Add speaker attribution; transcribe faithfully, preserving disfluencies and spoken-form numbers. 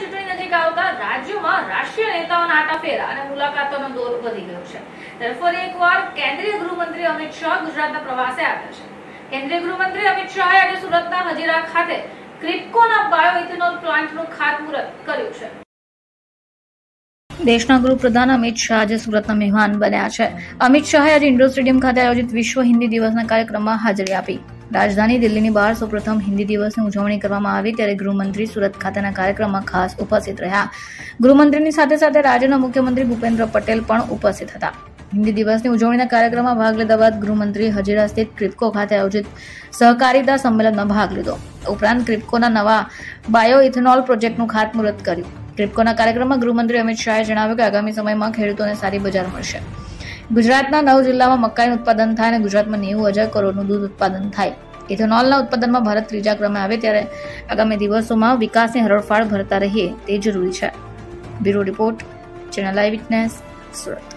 Speaker 1: ચૂંટણી નજીક આવતા રાજ્યોમાં રાષ્ટ્રીય નેતાઓના આટાફેરા અને મુલાકાતોનો દોર વધી ગયો છે। ત્યારે ફરી એકવાર કેન્દ્રીય ગૃહમંત્રી અમિત શાહ ગુજરાતના પ્રવાસે આવ્યા છે। કેન્દ્રીય ગૃહમંત્રી અમિત શાહે આજે સુરતના હજીરા ખાતે ક્રિપ્કોના બાયોઇથેનોલ પ્લાન્ટનું ખાતમુહૂર્ત કર્યું છે। દેશના ગૃહપ્રધાન અમિત શાહ આજે સુરતના મહેમાન બન્યા છે। અમિત શાહે આજે ઇન્ડોર સ્ટેડિયમ ખાતે આયોજિત વિશ્વ હિન્દી દિવસના કાર્યક્રમમાં હાજરી આપી। રાજધાની દિલ્હીની બહાર સૌપ્રથમ હિન્દી દિવસની ઉજવણી કરવામાં આવી ત્યારે ગૃહમંત્રી સુરત ખાતેના કાર્યક્રમમાં ખાસ ઉપસ્થિત રહ્યા। ગૃહમંત્રીની સાથે સાથે રાજ્યના મુખ્યમંત્રી ભૂપેન્દ્ર પટેલ પણ ઉપસ્થિત હતા। હિન્દી દિવસની ઉજવણીના કાર્યક્રમમાં ભાગ લીધા બાદ ગૃહમંત્રી હજીરા સ્થિત ક્રિપ્કો ખાતે આયોજિત સહકારિતા સંમેલનમાં ભાગ લીધો। ઉપરાંત ક્રિપ્કોના નવા બાયો ઇથેનોલ પ્રોજેક્ટનું ખાતમુહૂર્ત કર્યું। ક્રિપ્કોના કાર્યક્રમમાં ગૃહમંત્રી અમિત શાહે જણાવ્યું કે આગામી સમયમાં ખેડૂતોને સારી બજાર મળશે। ગુજરાતના નવ જિલ્લામાં મકાઈનું ઉત્પાદન થાય અને ગુજરાતમાં નેવું હજાર કરોડનું દૂધ ઉત્પાદન થાય। ઇથેનોલના ઉત્પાદનમાં ભારત ત્રીજા ક્રમે આવે ત્યારે આગામી દિવસોમાં વિકાસની હરણફાળ ભરતા રહીએ તે જરૂરી છે। Bureau report, channel eye witness, Surat.